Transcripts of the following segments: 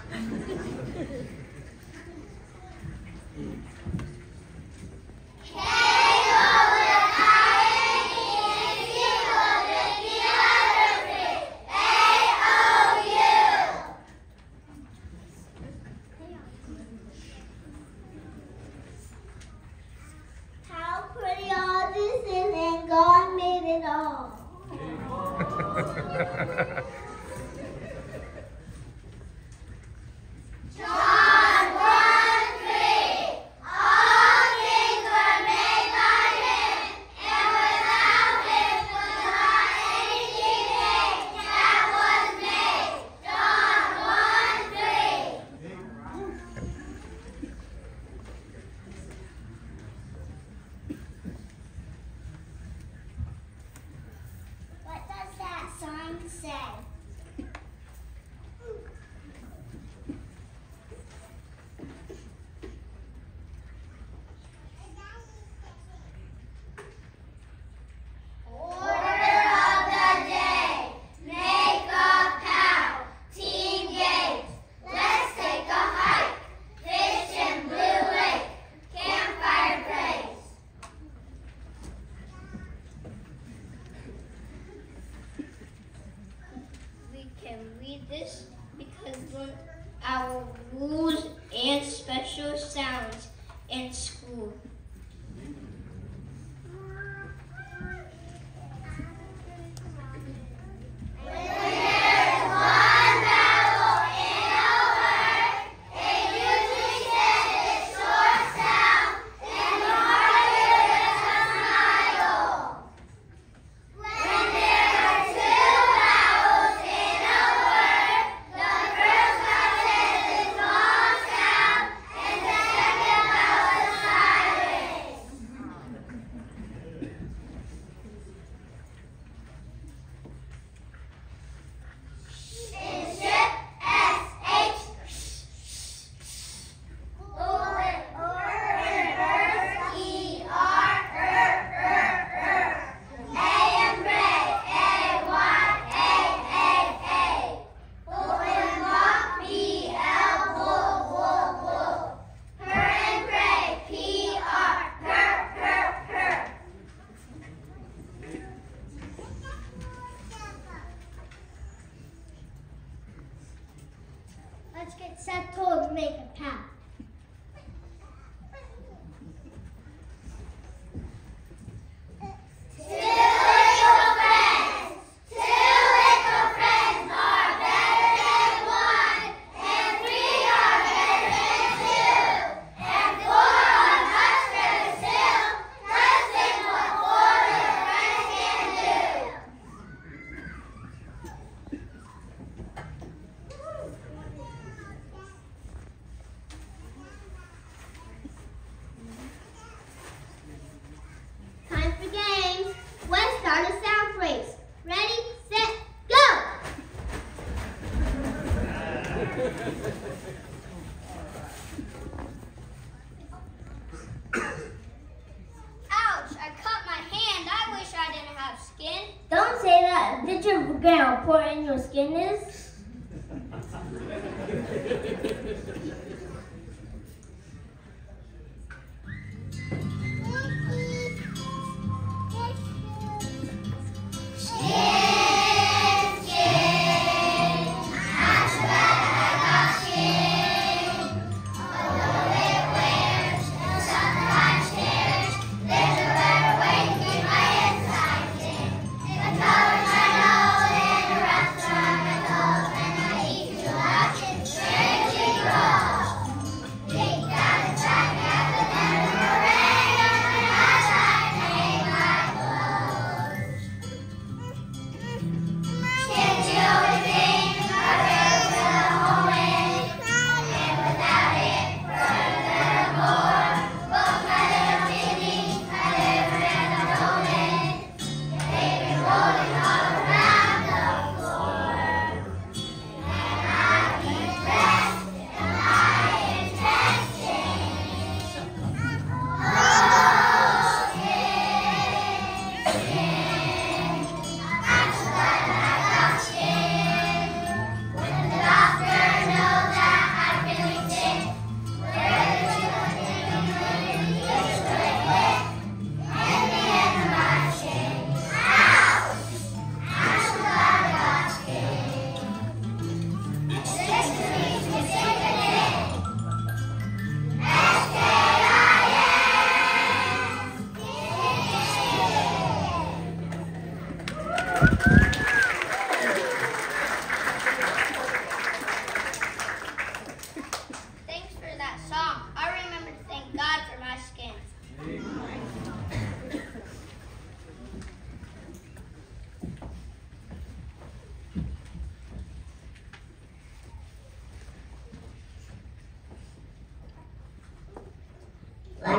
This because of our rules and special sounds in school. Let's get settled and make a path. Start a sound race. Ready, set, go! Ouch, I cut my hand. I wish I didn't have skin. Don't say that. Did your grandma pour in your skin is? The colors I know in a restaurant.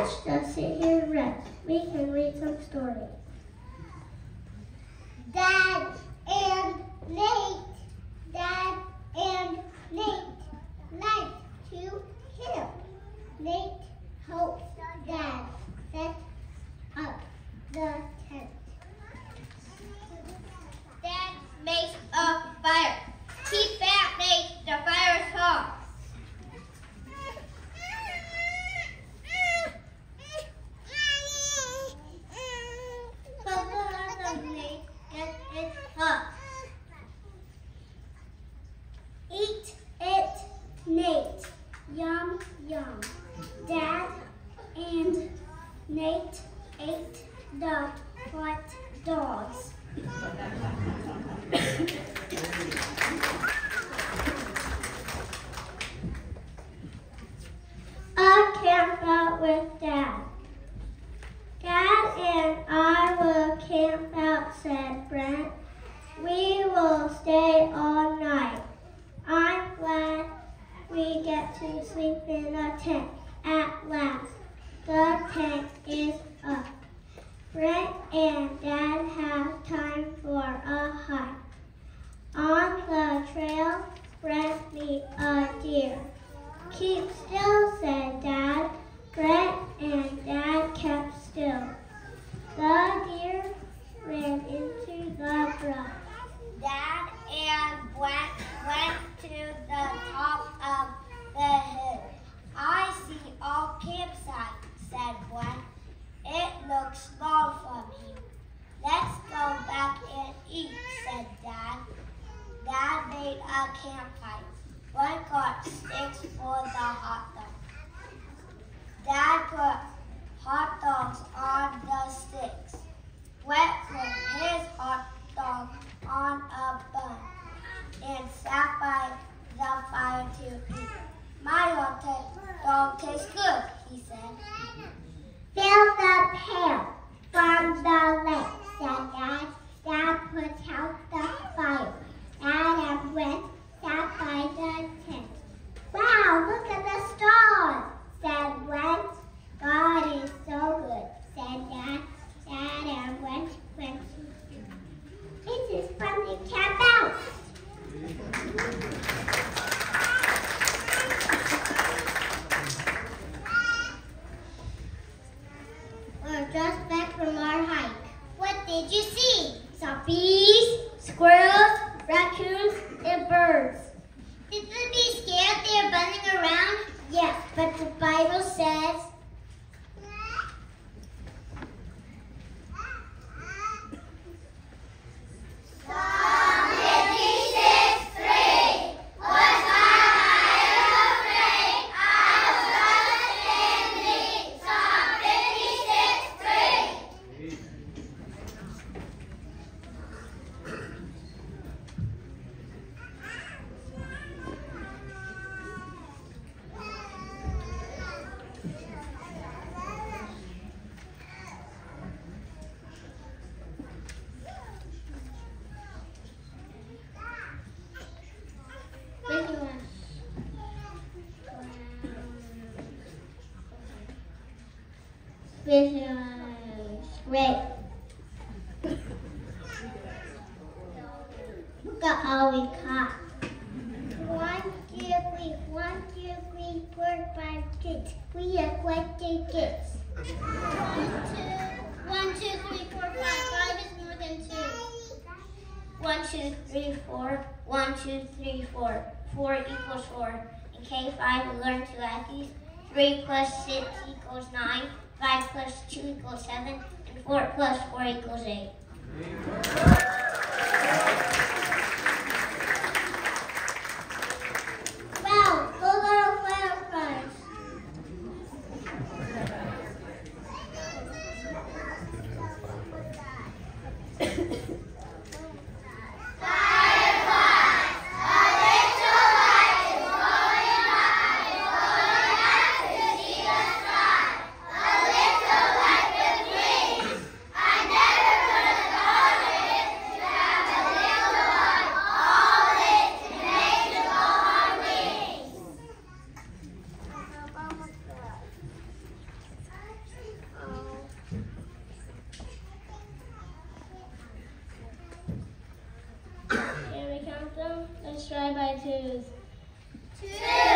Let's just sit here and rest. We can read some stories. Dad and Nate like to camp. Nate helps Dad set up the tent. Dad makes a fire. Keep back, Nate. The fire is hot. Nate, it's hot. Eat it, Nate. Yum, yum. Dad and Nate ate the hot dogs. I camp out with Dad. Dad and I will camp out, said Brent. We will stay all night. I'm glad we get to sleep in a tent at last. The tent is up. Brent and Dad have time for a hike. On the trail, Brent meet a deer. Keep still, said Dad. Brent and Dad kept still. The deer ran into the brush. Dad and Brent went to the top of the hill. I see all campsites, said Brent. It looks small from here. Let's go back and eat, said Dad. Dad made a campfire. Brent got sticks for the hot dogs. Dad put hot dogs on the sticks. Brent put his hot dog on a bun and sat by the fire to eat. My hot dog tastes good, he said. Fill the pail from the lake, said Dad. Dad put out the fire. Dad and Brent sat by the tent. Wow, look at the stars, said Brent. God is so good, said Dad. Dad and Brent went to sleep. It is fun to camp out. We're just back from our hike. What did you see? Saw bees, squirrels, raccoons, and birds. Did the bees scared they were buzzing around? Yes, but the Bible says, Psalm 56:3. Was I afraid? I will trust in thee. Psalm 56:3. Great. Look at all we caught. 1, 2, 3, 1, 2, 3, 4, 5, 6. We are quite the kids. 1, 2, 3, 4, 5. 5 is more than 2. 1, 2, 3, 4. 1, 2, 3, 4. 4 equals 4. In K5, we learn to add these. 3 plus 6 equals 9. 5 plus 2 equals 7. And 4 plus 4 equals 8. Wow, go little fireflies. I never could have thought of it to have a little let's try by twos. 2, 4, 6,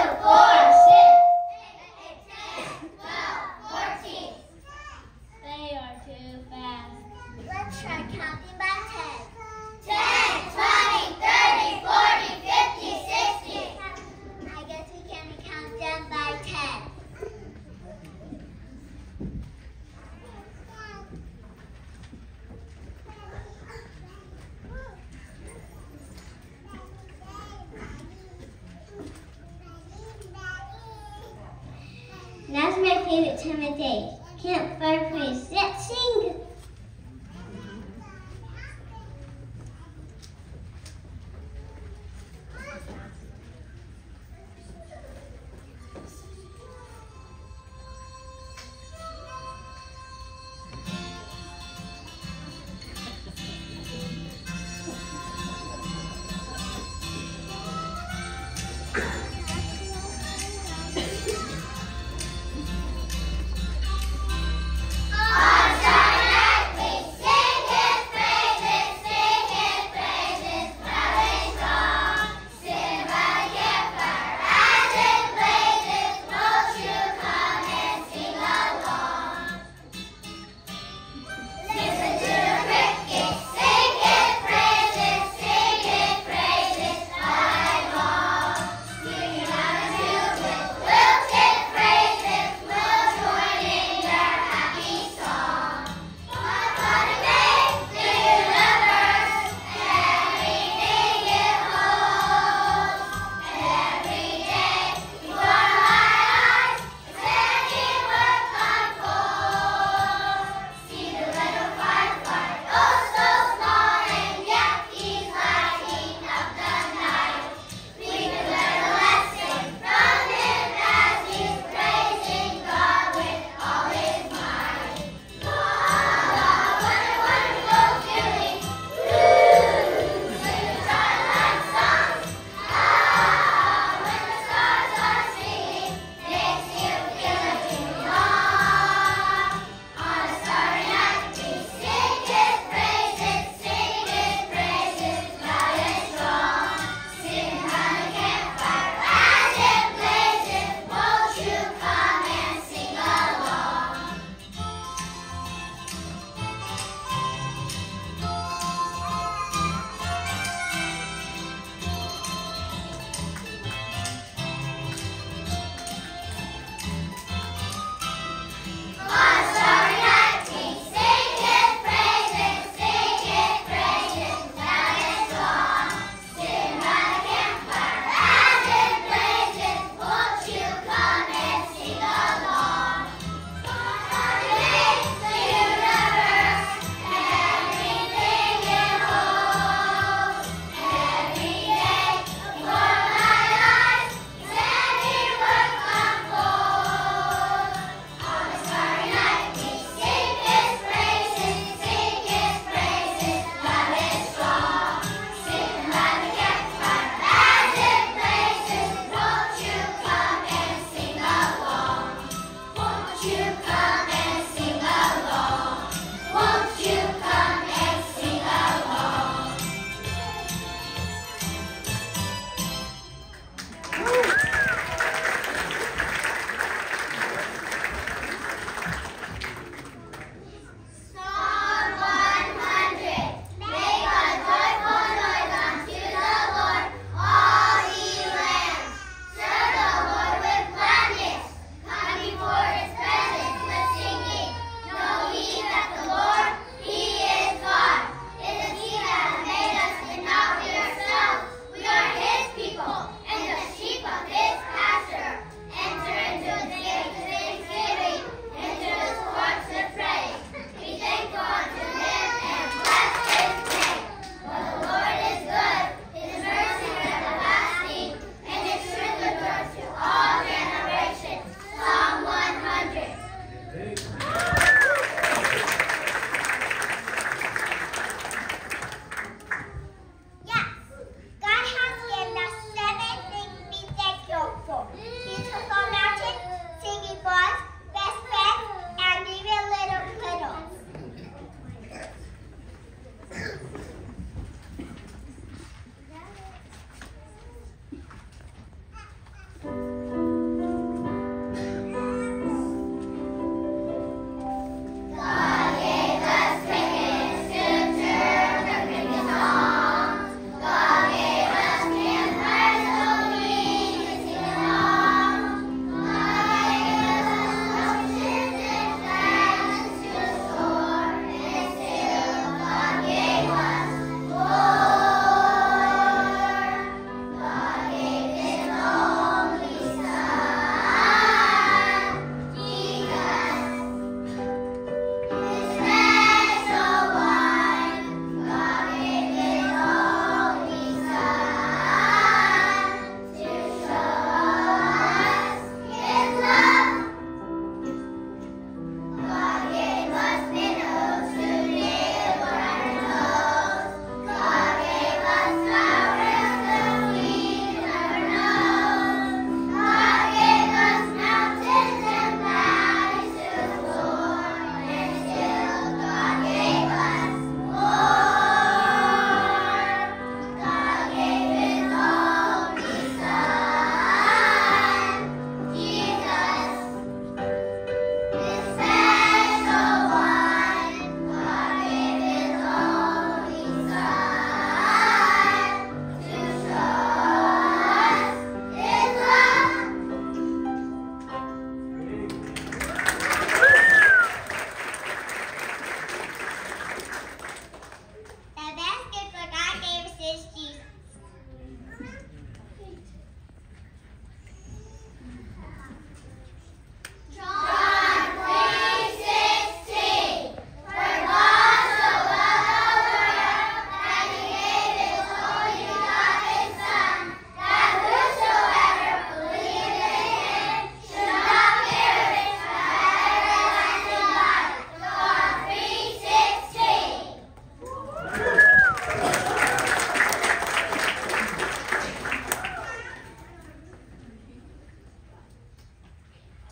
8, 10, 12, 14. They are too fast. Let's try counting by 10. 10, 20, 30, 40, 50, 60. I guess we can count them by 10. Now's my favorite time of day. Campfire praise. Let's sing. Sing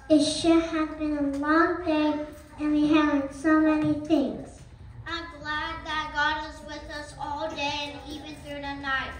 It sure has been a long day, and we haven't so many things. I'm glad that God is with us all day and even through the night.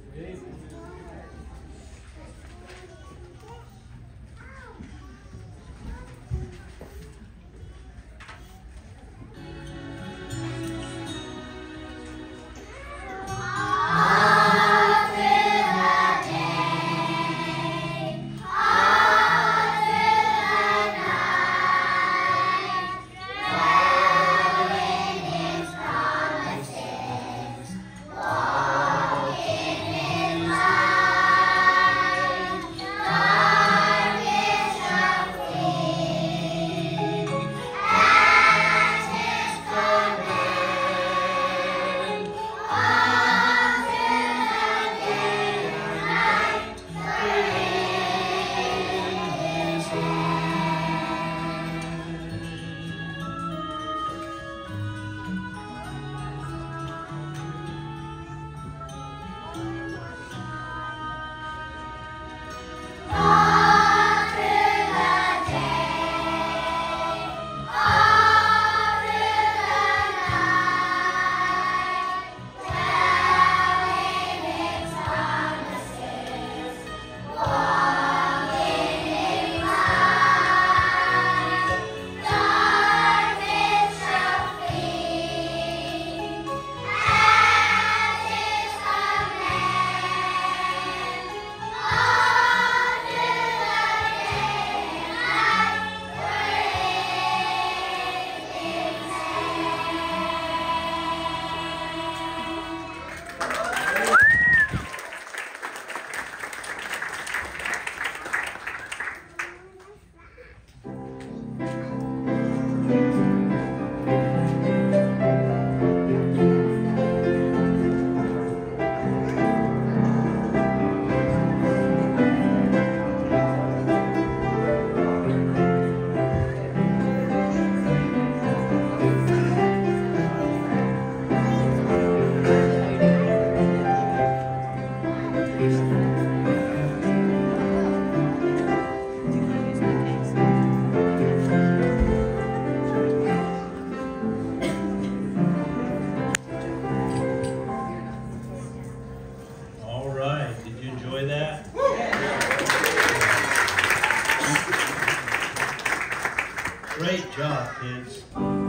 Great job, kids.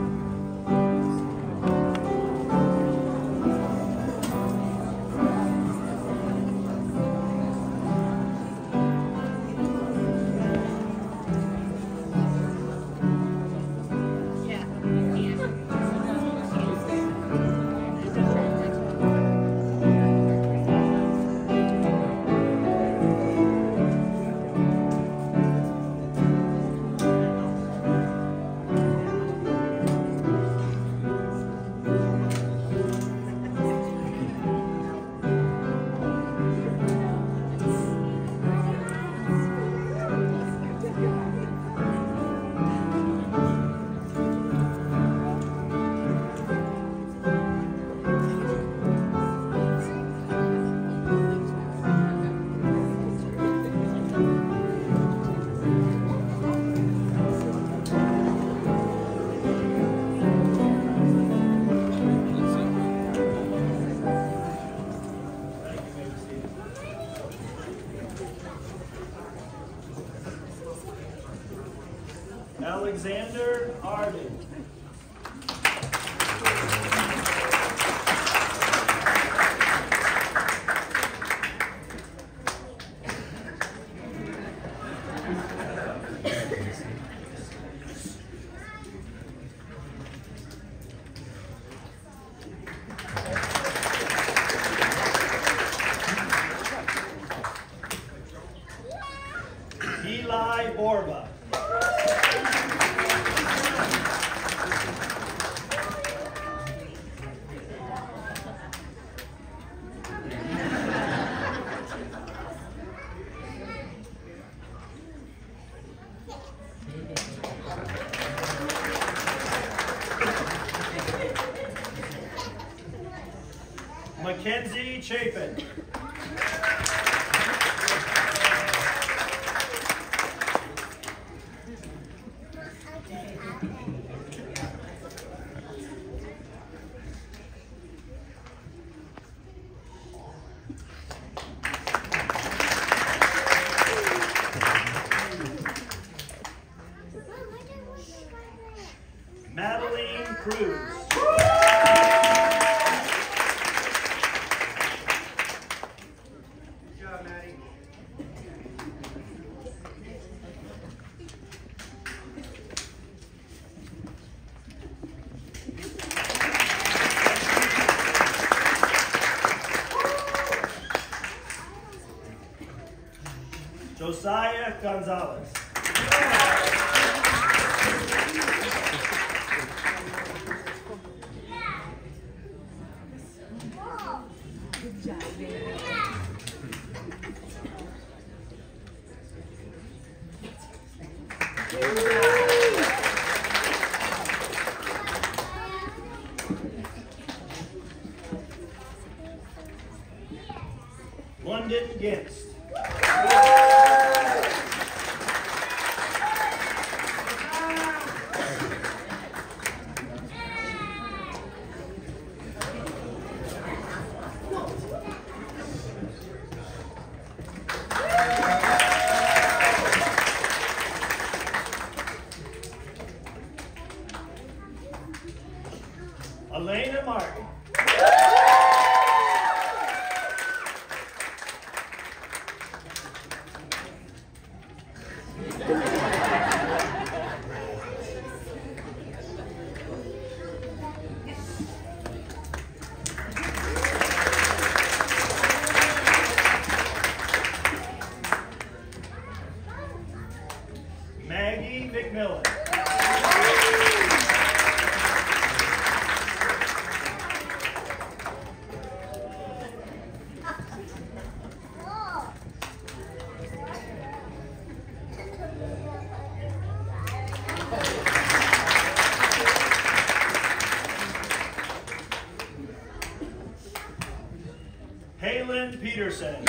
Alexander Arden. Eli Borba. Kenzie Chapin. Josiah Gonzalez. London Gintz. Elena Martin. Maggie McMillan. Halen Peterson.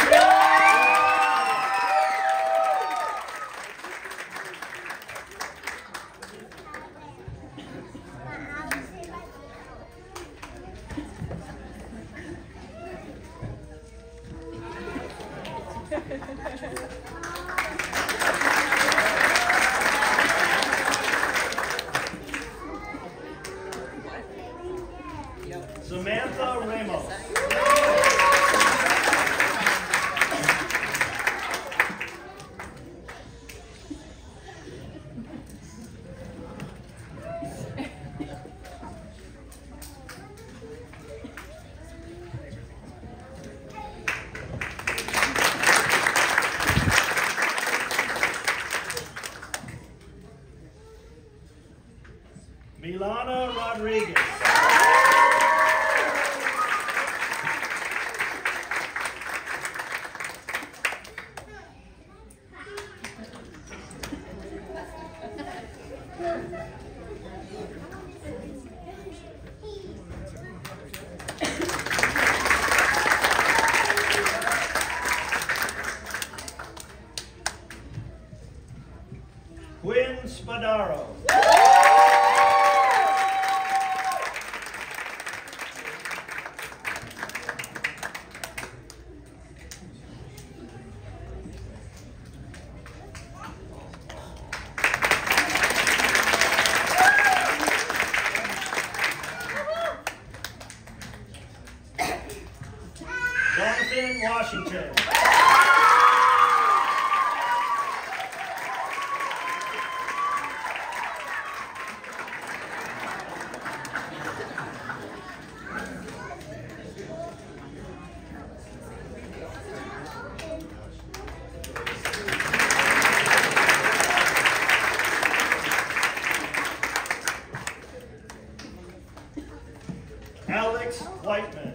Samantha Ramos. Milana Rodriguez. Quinn Spadaro. Jonathan Washington. Alex Whiteman.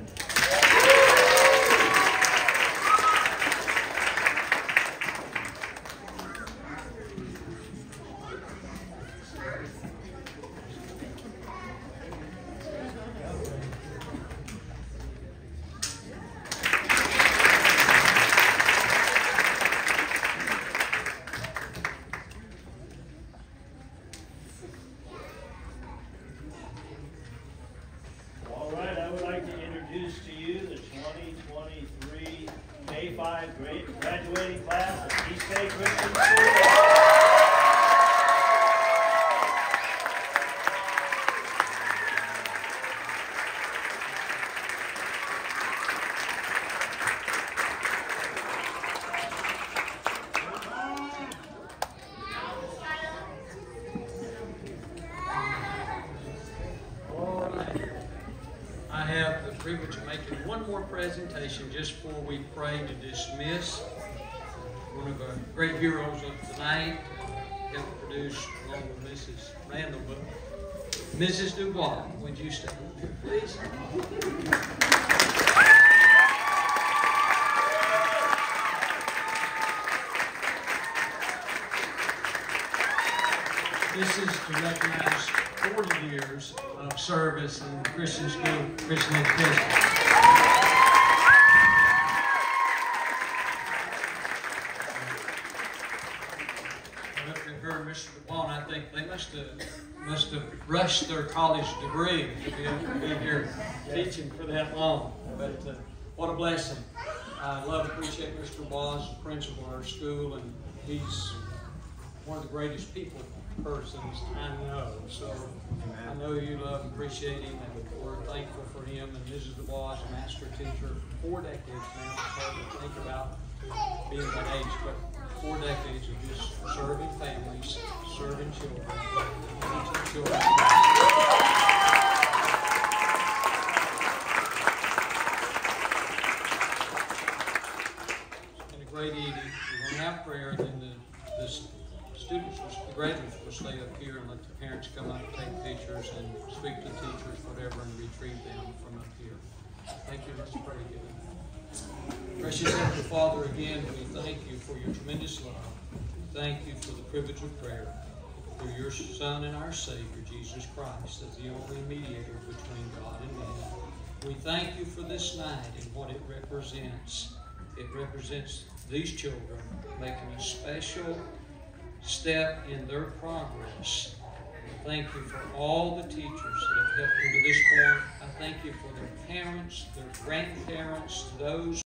All right, I would like to introduce to you the 2023 K-5 graduating class of East Bay Christian School. I have the privilege of making one more presentation just before we pray to dismiss. We're one of the great heroes of tonight, helped produce along with Mrs. Randall, but Mrs. Dubois, would you stand up here, please? This is to recognize 40 years of service in Christian school, Christian education. Mr. DePaul, I think they must have rushed their college degree to be able to be here teaching for that long. But what a blessing. I love and appreciate Mr. DePaul as the principal of our school, and he's one of the greatest people persons I know. So I know you love and appreciate him, and we're thankful for him. And Mrs. DePaul is a master teacher for 4 decades now. It's hard to think about being that age, but 4 decades of just serving families, serving children, teaching children. It's been a great evening. We're going to have prayer, and then the students, the graduates will stay up here and let the parents come up and take pictures and speak to teachers, whatever, and retrieve them from up here. Thank you. Let's pray together. Precious Heavenly Father, again, we thank you for your tremendous love. Thank you for the privilege of prayer, through your Son and our Savior, Jesus Christ, as the only mediator between God and man. We thank you for this night and what it represents. It represents these children making a special step in their progress. Thank you for all the teachers that have helped them to this point. I thank you for their parents, their grandparents, those